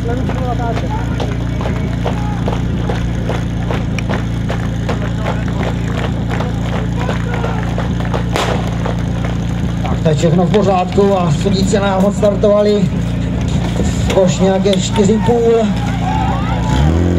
Tak to je všechno v pořádku a sudíci nám odstartovali už nějaké 4,5.